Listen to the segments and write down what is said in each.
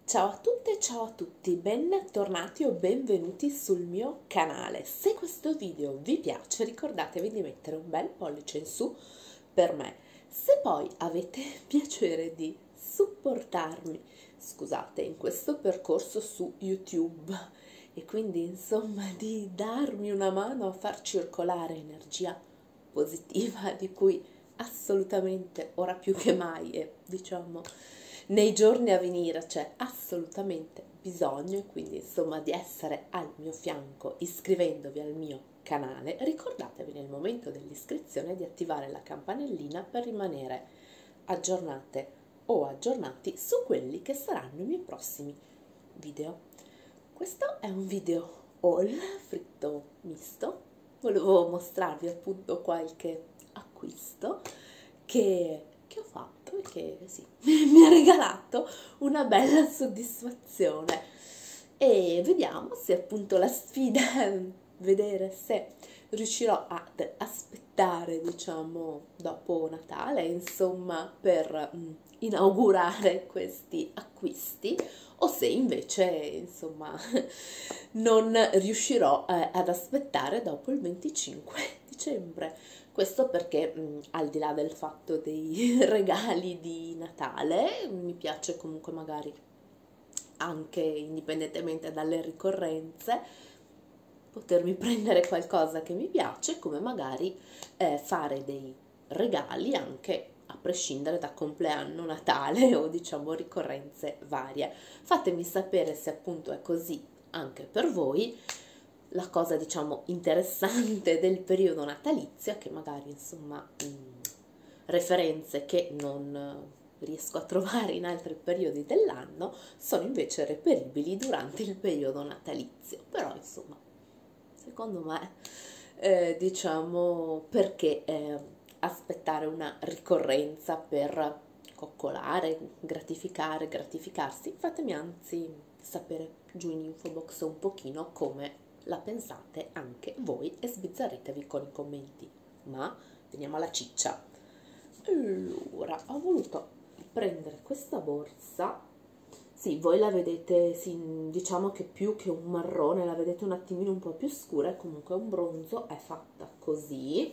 Ciao a tutte e ciao a tutti, bentornati o benvenuti sul mio canale. Se questo video vi piace ricordatevi di mettere un bel pollice in su per me. Se poi avete piacere di supportarmi, scusate, in questo percorso su YouTube e quindi insomma di darmi una mano a far circolare energia positiva di cui assolutamente ora più che mai e diciamo nei giorni a venire c'è assolutamente bisogno, quindi insomma di essere al mio fianco iscrivendovi al mio canale. Ricordatevi nel momento dell'iscrizione di attivare la campanellina per rimanere aggiornate o aggiornati su quelli che saranno i miei prossimi video. Questo è un video haul fritto misto. Volevo mostrarvi appunto qualche acquisto che ho fatto e che sì, mi ha regalato una bella soddisfazione. E vediamo se appunto la sfida è vedere se riuscirò ad aspettare, diciamo, dopo Natale, insomma, per inaugurare questi acquisti, o se invece, insomma, non riuscirò ad aspettare dopo il 25 dicembre. Questo perché al di là del fatto dei regali di Natale, mi piace comunque magari anche indipendentemente dalle ricorrenze potermi prendere qualcosa che mi piace, come magari fare dei regali anche a prescindere da compleanno, Natale o diciamo ricorrenze varie. Fatemi sapere se appunto è così anche per voi. La cosa diciamo interessante del periodo natalizio è che magari insomma referenze che non riesco a trovare in altri periodi dell'anno sono invece reperibili durante il periodo natalizio, però insomma secondo me diciamo perché aspettare una ricorrenza per coccolare, gratificarsi. Fatemi anzi sapere giù in info box un pochino come la pensate anche voi e sbizzarritevi con i commenti. Ma veniamo alla ciccia. Allora, ho voluto prendere questa borsa. Sì, voi la vedete, sì, diciamo che più che un marrone, la vedete un attimino un po' più scura, è comunque un bronzo, è fatta così.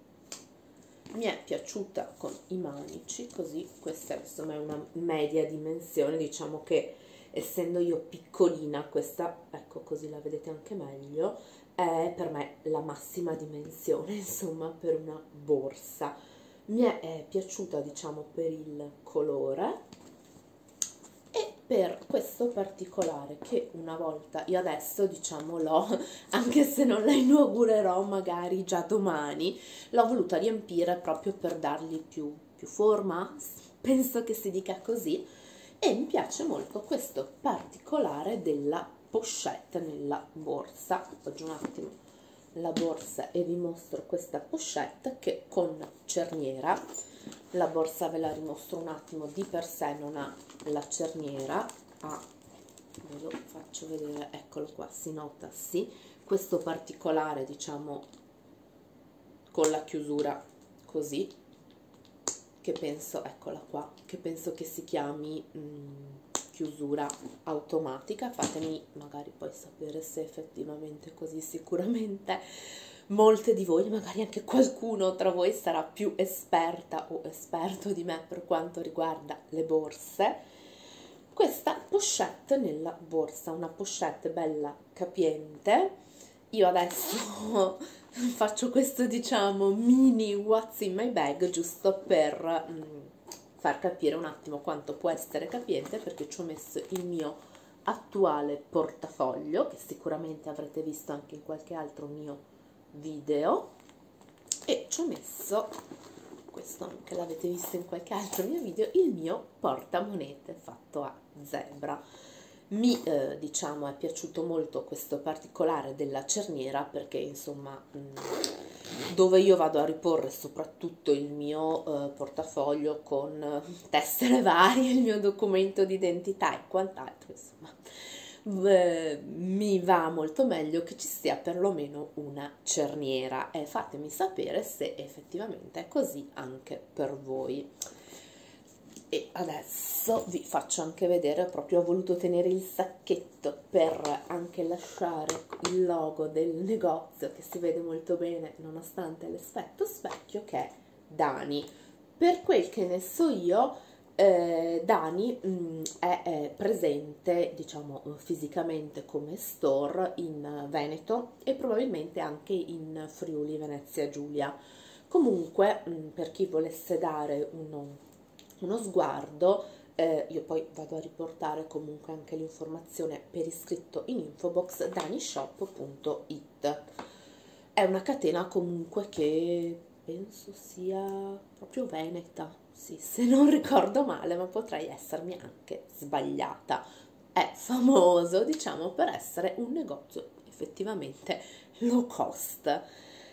Mi è piaciuta con i manici, così, questa insomma è una media dimensione, diciamo che essendo io piccolina, questa, ecco così la vedete anche meglio, è per me la massima dimensione, insomma, per una borsa. Mi è piaciuta, diciamo, per il colore e per questo particolare che una volta, io adesso, diciamo, l'ho, anche se non la inaugurerò magari già domani, l'ho voluta riempire proprio per dargli più forma, penso che si dica così, e mi piace molto questo particolare della pochette nella borsa. Appoggio un attimo la borsa e vi mostro questa pochette che con cerniera, la borsa ve la dimostro un attimo, di per sé non ha la cerniera, ve lo faccio vedere, eccolo qua, si nota, sì, questo particolare diciamo con la chiusura così, che penso, eccola qua, che penso che si chiami chiusura automatica. Fatemi magari poi sapere se effettivamente è così. Sicuramente molte di voi, magari anche qualcuno tra voi sarà più esperta o esperto di me per quanto riguarda le borse. Questa pochette nella borsa, una pochette bella capiente. Io adesso faccio questo, diciamo, mini what's in my bag, giusto per far capire un attimo quanto può essere capiente, perché ci ho messo il mio attuale portafoglio, che sicuramente avrete visto anche in qualche altro mio video, e ci ho messo, questo anche l'avete visto in qualche altro mio video, il mio portamonete fatto a zebra. Diciamo, è piaciuto molto questo particolare della cerniera perché, insomma, dove io vado a riporre soprattutto il mio portafoglio con tessere varie, il mio documento d'identità e quant'altro, insomma, mi va molto meglio che ci sia perlomeno una cerniera e fatemi sapere se effettivamente è così anche per voi. E adesso vi faccio anche vedere, proprio ho voluto tenere il sacchetto per anche lasciare il logo del negozio che si vede molto bene nonostante l'effetto specchio, che è Dani. Per quel che ne so io, Dani è presente, diciamo, fisicamente come store in Veneto e probabilmente anche in Friuli Venezia Giulia. Comunque, per chi volesse dare uno sguardo, io poi vado a riportare comunque anche l'informazione per iscritto in infobox, danishop.it. È una catena comunque che penso sia proprio veneta, sì, se non ricordo male, ma potrei essermi anche sbagliata. È famoso, diciamo, per essere un negozio effettivamente low cost.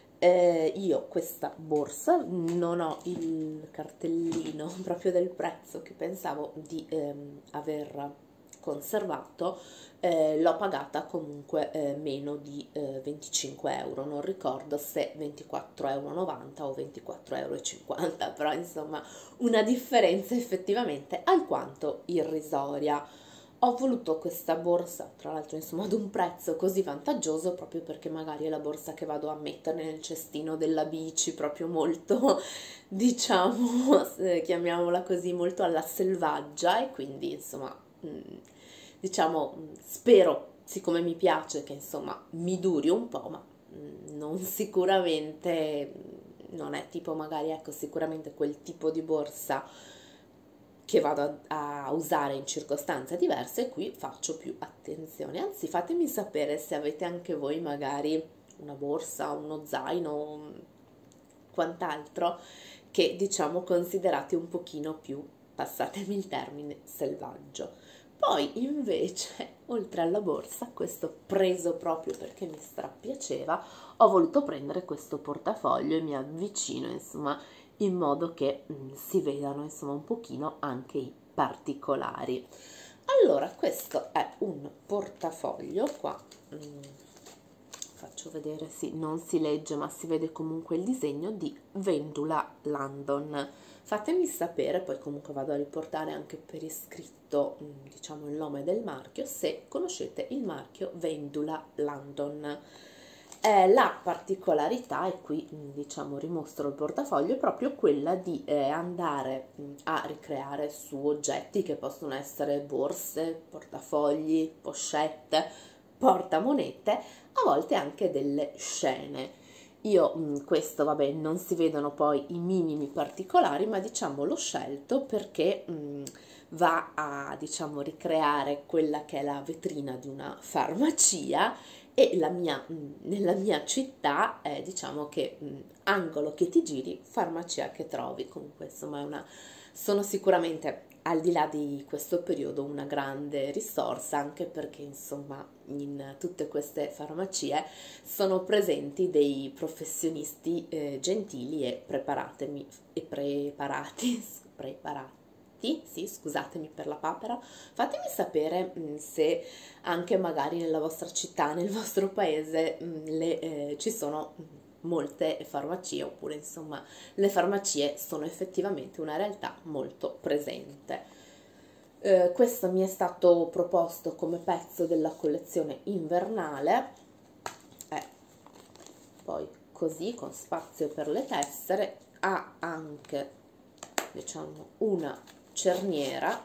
Io questa borsa non ho il cartellino proprio del prezzo che pensavo di aver conservato, l'ho pagata comunque meno di 25 euro, non ricordo se 24,90 euro o 24,50 euro, però insomma una differenza effettivamente alquanto irrisoria. Ho voluto questa borsa, tra l'altro insomma ad un prezzo così vantaggioso, proprio perché magari è la borsa che vado a mettere nel cestino della bici, proprio molto, diciamo, chiamiamola così, molto alla selvaggia, e quindi insomma, diciamo, spero, siccome mi piace, che insomma mi duri un po', ma non sicuramente, non è tipo magari, ecco, sicuramente quel tipo di borsa che vado a usare in circostanze diverse, e qui faccio più attenzione. Anzi, fatemi sapere se avete anche voi magari una borsa, uno zaino, quant'altro, che diciamo considerate un pochino più, passatemi il termine, selvaggio. Poi invece, oltre alla borsa, questo preso proprio perché mi strapiaceva, ho voluto prendere questo portafoglio e mi avvicino, insomma, in modo che si vedano insomma un pochino anche i particolari. Allora, questo è un portafoglio, qua faccio vedere, sì, non si legge ma si vede comunque il disegno di Vendula London. Fatemi sapere, poi comunque vado a riportare anche per iscritto, diciamo, il nome del marchio, se conoscete il marchio Vendula London. La particolarità, e qui diciamo rimostro il portafoglio, è proprio quella di andare a ricreare su oggetti che possono essere borse, portafogli, pochette, portamonete, a volte anche delle scene. Io questo, vabbè, non si vedono poi i minimi particolari, ma diciamo l'ho scelto perché va a, diciamo, ricreare quella che è la vetrina di una farmacia, e nella mia città diciamo che angolo che ti giri, farmacia che trovi. Comunque insomma sono sicuramente, al di là di questo periodo, una grande risorsa, anche perché insomma in tutte queste farmacie sono presenti dei professionisti gentili e preparati, sì, scusatemi per la papera. Fatemi sapere se anche magari nella vostra città, nel vostro paese, ci sono molte farmacie, oppure insomma le farmacie sono effettivamente una realtà molto presente. Questo mi è stato proposto come pezzo della collezione invernale, poi così, con spazio per le tessere, ha anche, diciamo, una cerniera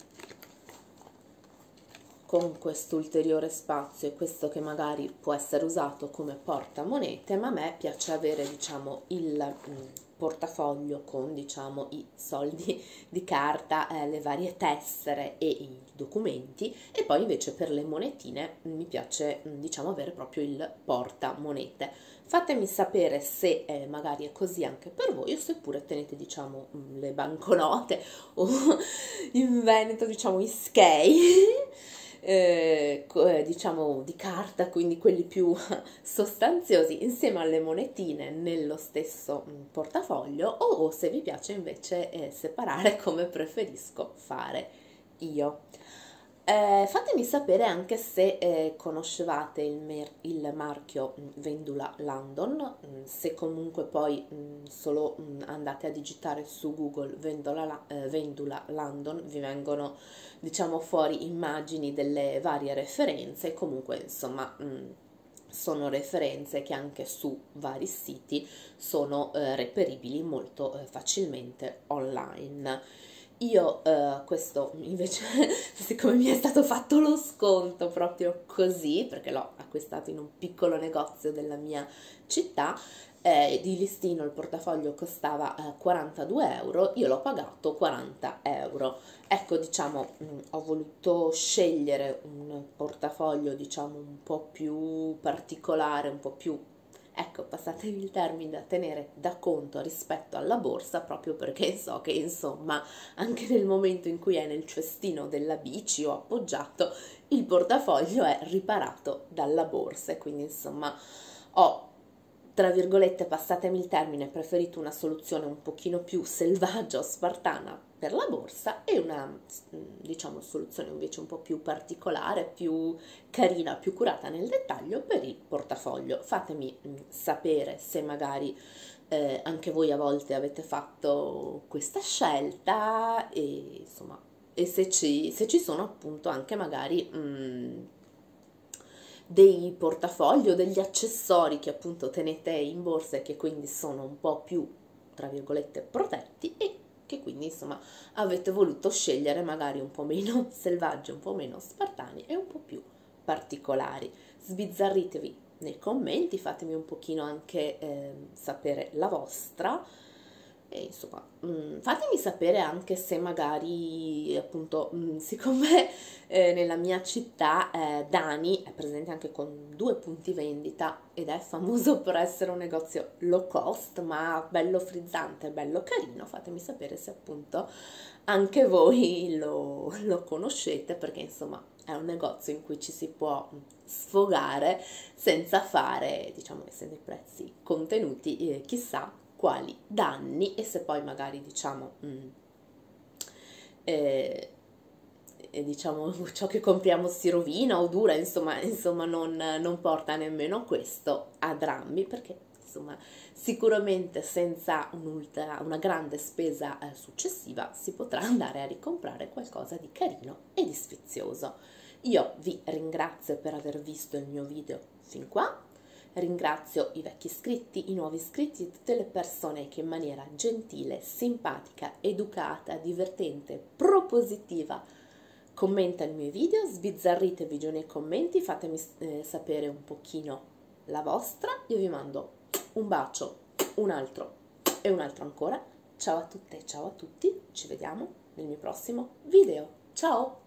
con questo ulteriore spazio, e questo che magari può essere usato come portamonete, ma a me piace avere, diciamo, il portafoglio con, diciamo, i soldi di carta, le varie tessere e i documenti, e poi invece per le monetine mi piace, diciamo, avere proprio il portamonete. Fatemi sapere se magari è così anche per voi, o seppure tenete, diciamo, le banconote o in Veneto, diciamo, i schei, diciamo di carta, quindi quelli più sostanziosi, insieme alle monetine nello stesso portafoglio, o se vi piace invece separare, come preferisco fare io. Fatemi sapere anche se conoscevate il marchio Vendula London, se comunque poi solo andate a digitare su Google Vendula London vi vengono, diciamo, fuori immagini delle varie referenze. Comunque insomma sono referenze che anche su vari siti sono reperibili molto facilmente online. Io questo invece, siccome mi è stato fatto lo sconto proprio così, perché l'ho acquistato in un piccolo negozio della mia città, di listino il portafoglio costava 42 euro, io l'ho pagato 40 euro. Ecco, diciamo, ho voluto scegliere un portafoglio, diciamo, un po' più particolare, un po' più, ecco, passatemi il termine, da tenere da conto rispetto alla borsa, proprio perché so che, insomma, anche nel momento in cui è nel cestino della bici o appoggiato, il portafoglio è riparato dalla borsa e quindi, insomma, ho, tra virgolette, passatemi il termine, preferito una soluzione un pochino più selvaggia o spartana per la borsa e una, diciamo, soluzione invece un po' più particolare, più carina, più curata nel dettaglio per il portafoglio. Fatemi sapere se magari anche voi a volte avete fatto questa scelta e insomma, e se ci sono appunto anche magari dei portafogli o degli accessori che appunto tenete in borsa e che quindi sono un po' più, tra virgolette, protetti e che quindi insomma avete voluto scegliere magari un po' meno selvaggi, un po' meno spartani e un po' più particolari. Sbizzarritevi nei commenti, fatemi un pochino anche sapere la vostra e insomma fatemi sapere anche se magari appunto siccome nella mia città Dani è presente anche con 2 punti vendita ed è famoso per essere un negozio low cost ma bello frizzante, bello carino. Fatemi sapere se appunto anche voi lo conoscete, perché insomma è un negozio in cui ci si può sfogare senza fare, diciamo, essendo i prezzi contenuti, chissà quali danni, e se poi magari diciamo diciamo ciò che compriamo si rovina o dura, insomma non porta nemmeno questo a drammi, perché insomma sicuramente senza una grande spesa successiva si potrà andare a ricomprare qualcosa di carino e di sfizioso. Io vi ringrazio per aver visto il mio video fin qua. Ringrazio i vecchi iscritti, i nuovi iscritti e tutte le persone che in maniera gentile, simpatica, educata, divertente, propositiva commentano i miei video. Sbizzarritevi giù nei commenti, fatemi sapere un pochino la vostra. Io vi mando un bacio, un altro e un altro ancora. Ciao a tutte e ciao a tutti, ci vediamo nel mio prossimo video. Ciao!